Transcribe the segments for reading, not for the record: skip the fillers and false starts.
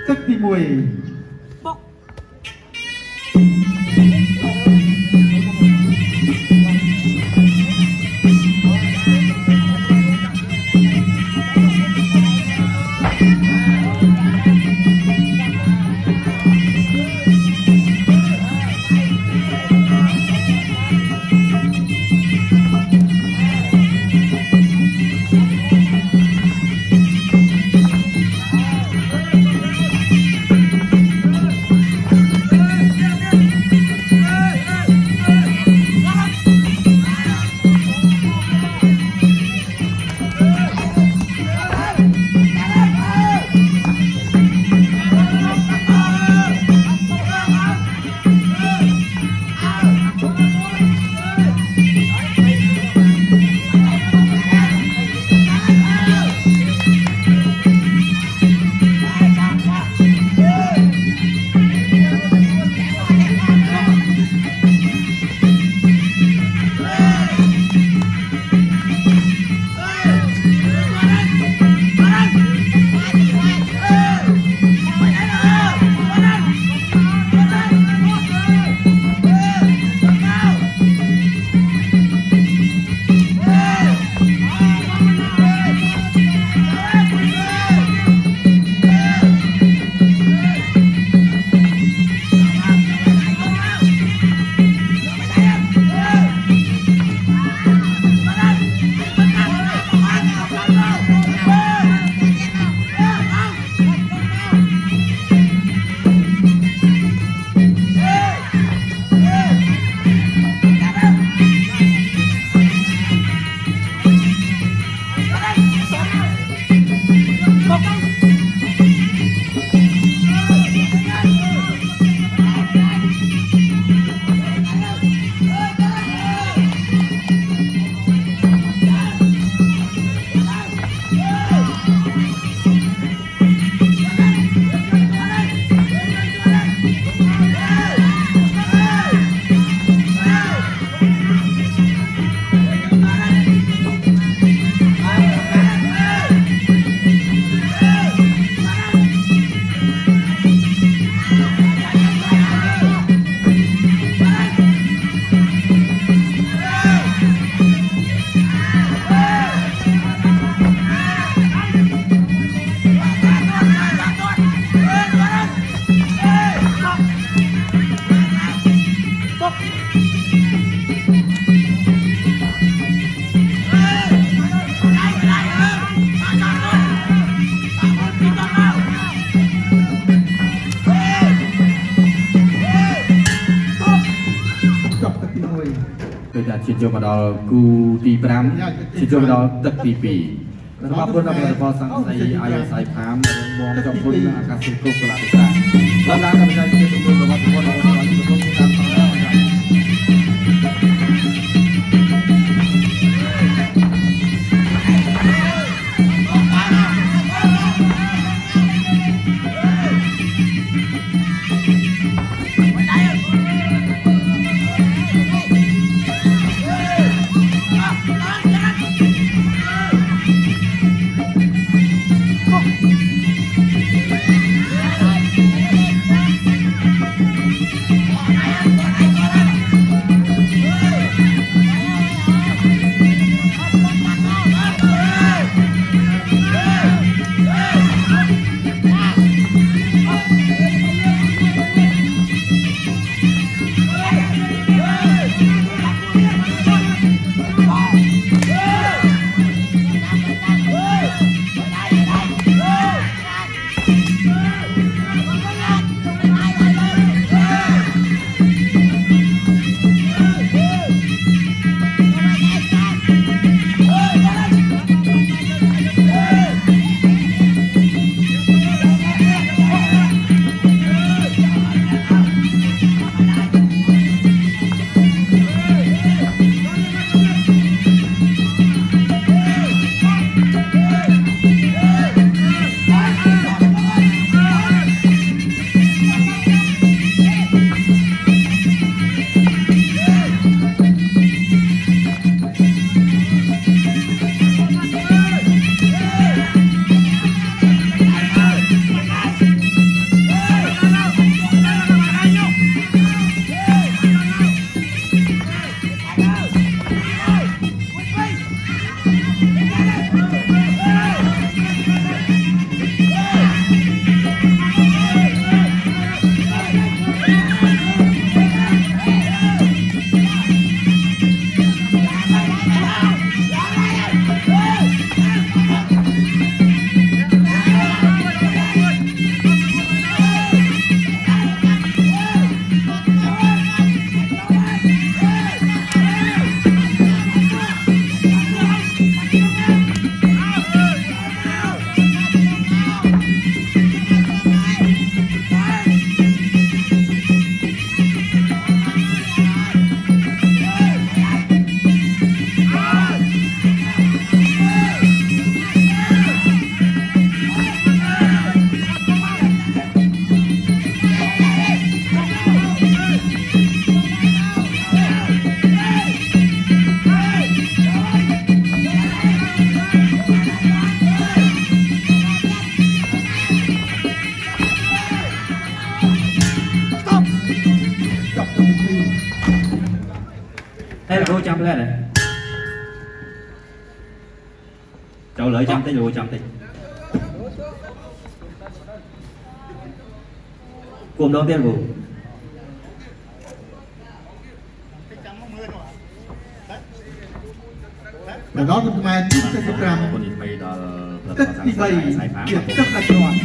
tức thì mùi xin chào vào cu ti pram xin chào vào tật ti pìแล้วก็พูดเราพอสังใส่อายใส่พามมองจอมพุ่นอากาศสุขกลาติกาแล้วร้านกับใจที่ทุกคนเราทุกคนเราทุกคนมีการทำงาน vô chăm thế này cháu lợi chăm tới vô chăm tới cùng đầu tiên vụ và đó là mai tiếp theo program tất đi bay việc tất là tròn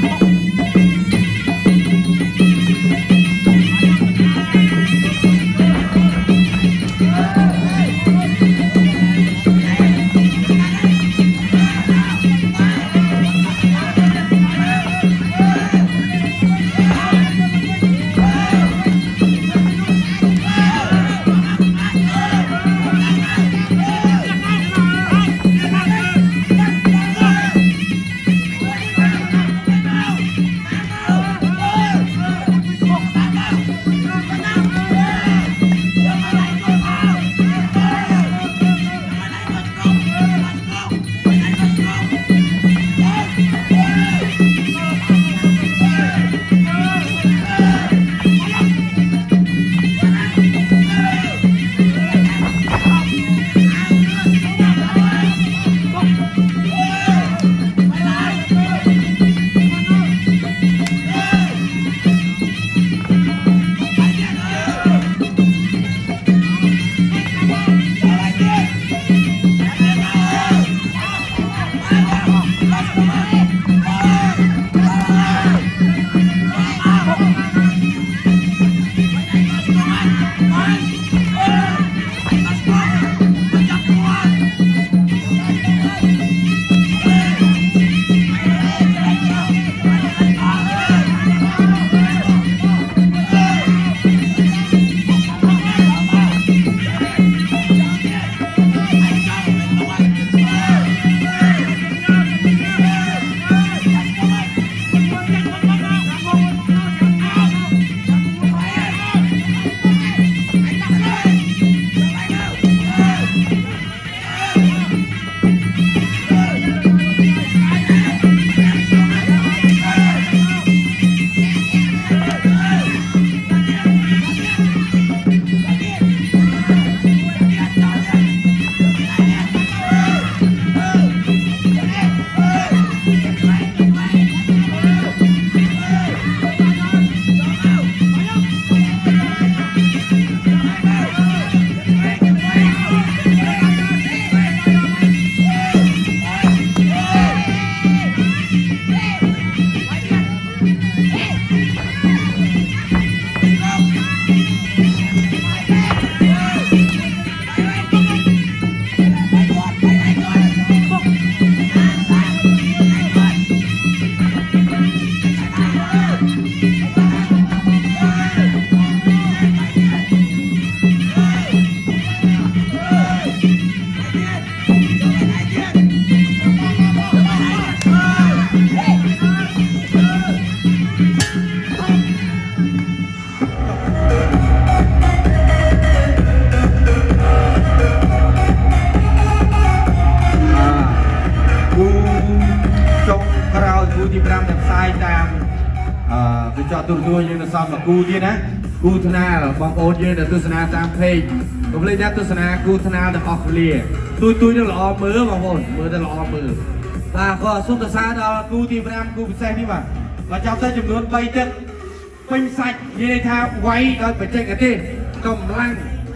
cho tôi nhưng là xong là cu đi nè cu thana là bong ôn như là tôi thana tam phê tôi lấy nhát tôi thana cu thana được học liền tôi nó lò mưa bong ôn mưa nó lò mưa và có số từ xa đó cu thì nam cu xe đi mà và trong xe chụp luôn bay chân quanh sạch như này thao quay đó phải chạy cái tên cầm lăng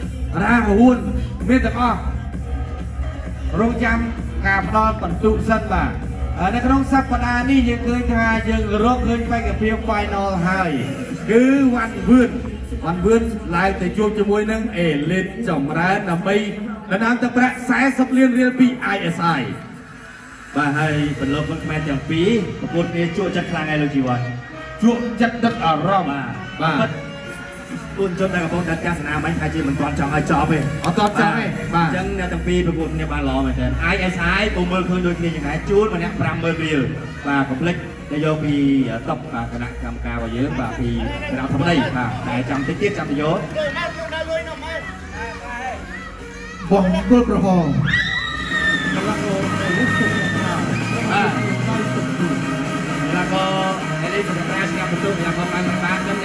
ra huôn biết được không rong chăm cà đo tận tụ sân màในขนมซับปดานี่ยังเคยทายังรบเคยไปกับเพียงไฟนอลไฮคือวันเพื่อนลายแต่จูบจมูกนั่งเล่นจอมร้านนำไปและน้ำตะแปะสายสับเลียนเรียนปี ISI và hay phần lớp vẫn men chẳng phí một cái chuột chặt là ngày lâu chỉ vậy chuột chặt đất ở Rome và tuôn cho đại bóng đặt ca sna mấy hai chị mình toàn chọn ai chọn về toàn chọn về chẳng nhà chẳng phí một nhà ba lò mà thế ISI cùng mơ khơi đôi khi những cái chuột mà nhắc 50 bìa và complete để vô vì tóc và cái nặng cam cao và dưới và vì đạo thầm đây và để trong tiết tiết trong thì vô bóng cơ pro hồn là có cái đi từ ra xem một chút là có 3 năm